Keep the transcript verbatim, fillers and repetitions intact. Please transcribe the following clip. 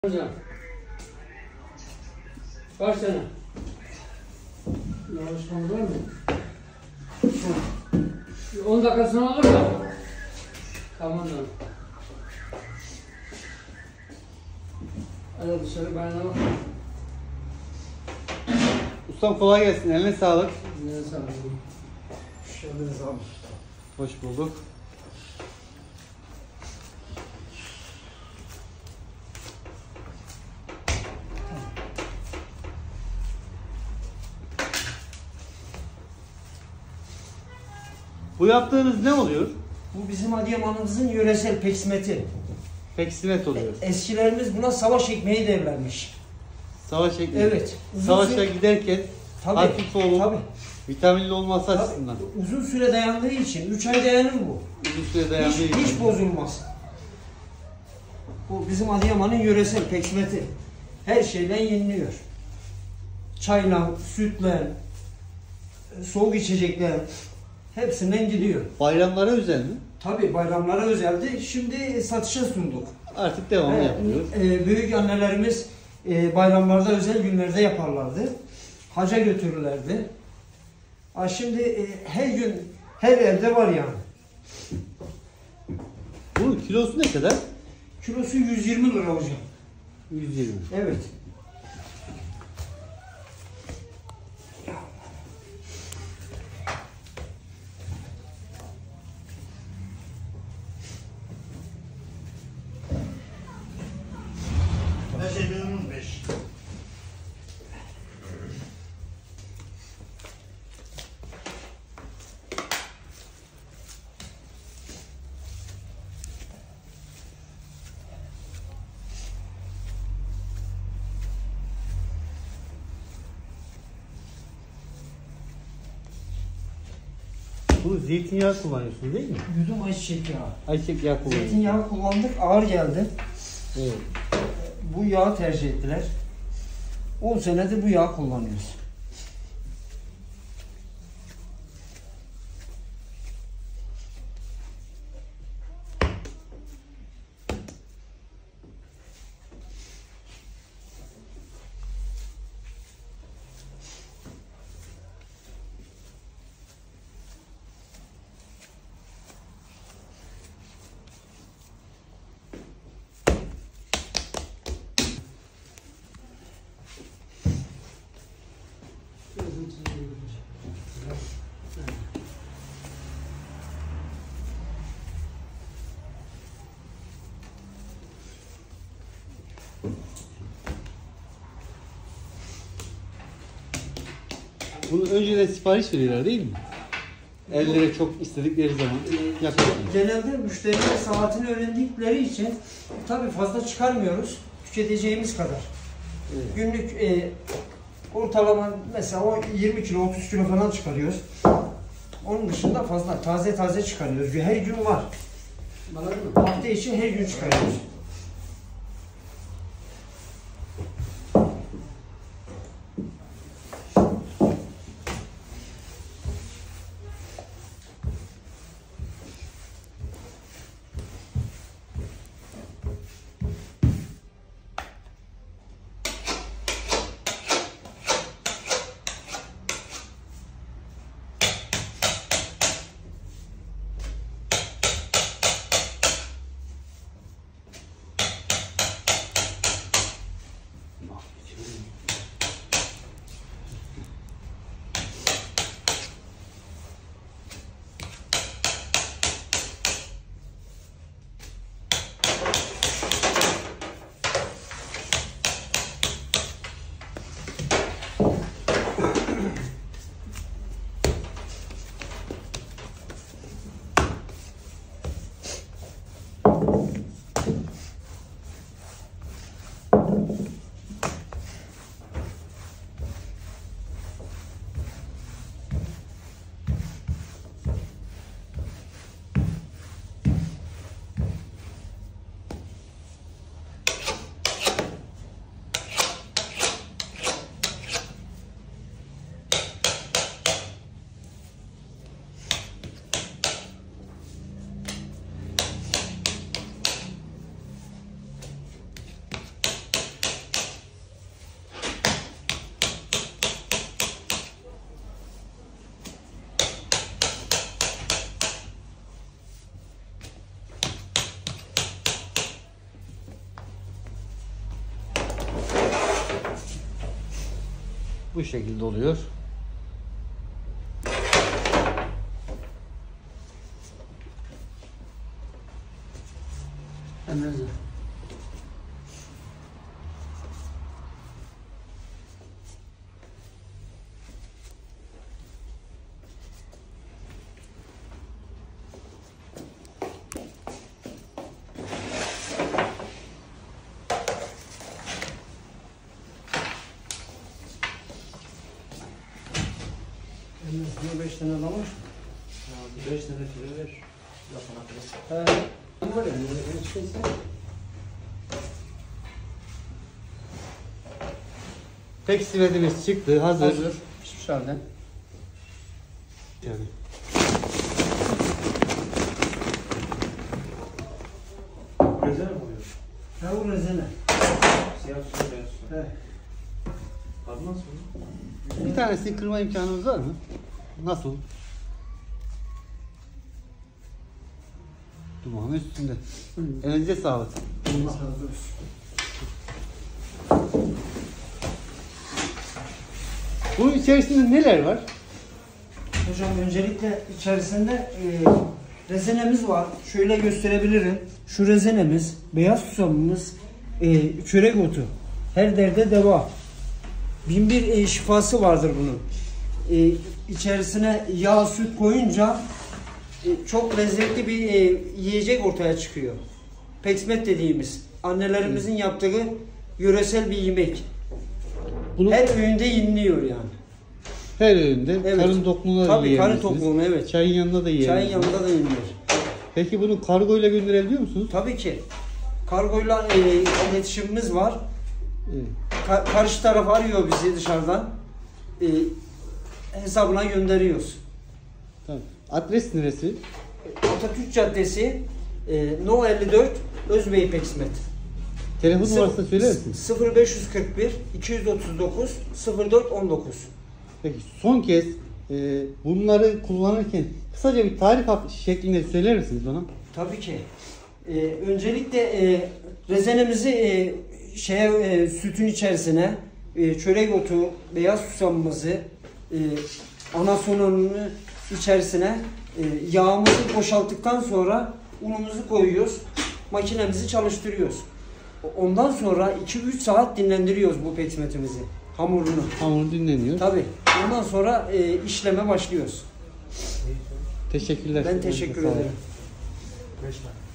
Hocam. Kaç tane? Yarışmamız var mı? on dakika sonra olur mu? Tamam canım. Hadi dışarı bayana bak. Ustam kolay gelsin. Eline sağlık. Eline sağlık. Hoş geldiniz abi. Hoş bulduk. Bu yaptığınız ne oluyor? Bu bizim Adıyaman'ımızın yöresel peksmeti. Peksimet oluyor. Eskilerimiz buna savaş ekmeği derlermiş. Savaş ekmeği. Evet. Uzun Savaşa süre- giderken Tabii, hafif olup tabii. vitaminli olması Tabii, açısından. uzun süre dayandığı için, üç ay dayanır bu. Uzun süre dayandığı Hiç, için. hiç bozulmaz. Bu bizim Adıyaman'ın yöresel peksmeti. Her şeyle yeniliyor. Çayla, sütle, soğuk içecekler hepsinden gidiyor. Bayramlara özel mi? Tabii bayramlara özeldi. Şimdi satışa sunduk. Artık devamlı Evet, yapılıyor. e, büyük annelerimiz e, bayramlarda, özel günlerde yaparlardı. Haca götürürlerdi. Ha, şimdi e, her gün, her evde var yani. Bunun kilosu ne kadar? Kilosu yüz yirmi lira hocam. yüz yirmi. Evet. beş. Bu zeytinyağı kullanıyorsun değil mi? Yudum ayçiçek yağı. Ayçiçek yağı kullanıyorsun. Zeytinyağı kullandık, ağır geldi. Evet. Bu yağı tercih ettiler. on senedir bu yağı kullanıyoruz. Bunu önceden sipariş veriyorlar değil mi? Ellere çok istedikleri zaman yapıyorlar. Genelde müşteriler saatini öğrendikleri için tabii fazla çıkarmıyoruz. Tüketeceğimiz kadar. Evet. Günlük e, ortalama mesela o yirmi kilo otuz kilo falan çıkarıyoruz. Onun dışında fazla taze taze çıkarıyoruz. Her gün var. Bana mı? Hafta içi her gün çıkarıyoruz. Bu şekilde oluyor. Emre'de. Emre'de beş tane alamış. beş tane kilo ver. Lafına kırık. He. Var ya, böyle bir şeyse. Tekstilimiz çıktı. Hazır. Hazır. Pişmiş halde. Yani. Rezene mi oluyor? Ha bu rezene. Siyah su, beyaz su. He. Tadı nasıl? Bir tanesini kırma imkanımız var mı? Nasıl? Dumanın üstünde. Elinize sağlık. Allah razı olsun. Bunun içerisinde neler var? Hocam öncelikle içerisinde e, rezenemiz var. Şöyle gösterebilirim. Şu rezenemiz, beyaz susamımız, e, çörek otu. Her derde deva. Bin bir e, şifası vardır bunun. E, içerisine yağ, süt koyunca e, çok lezzetli bir e, yiyecek ortaya çıkıyor. Peksmet dediğimiz, annelerimizin yaptığı yöresel bir yemek. Bunu Her öğünde yeniliyor yani. her öğünde Evet. karın tokluğuna da Tabii karın yiyebilirsiniz. tokluğuna, evet. Çayın yanında da yiyebilirsiniz. Çayın yanında da yenilir. Peki bunu kargoyla gönderebiliyor musunuz? Tabii ki. Kargoyla e, iletişimimiz var. Evet. Ka- karşı taraf arıyor bizi dışarıdan. E, hesabına gönderiyoruz. Tamam. Adres neresi? Atatürk Caddesi, e, No elli dört, Özbey Peksmet. Telefon Sı- numarasını söyler misiniz? sıfır beş yüz kırk bir iki yüz otuz dokuz sıfır dört on dokuz. Peki son kez e, bunları kullanırken kısaca bir tarif hap- şeklinde söyler misiniz bana? Tabii ki. E, öncelikle e, rezenemizi e, şeye e, sütün içerisine e, çörek otu, beyaz susamımızı, e, anasonunu içerisine e, yağımızı boşalttıktan sonra unumuzu koyuyoruz. Makinemizi çalıştırıyoruz. Ondan sonra iki üç saat dinlendiriyoruz bu peksmetimizi. Hamurunu. Hamur dinleniyor. Tabii. Ondan sonra e, işleme başlıyoruz. Teşekkürler. Ben teşekkür Sağ olun. ederim. beş tane.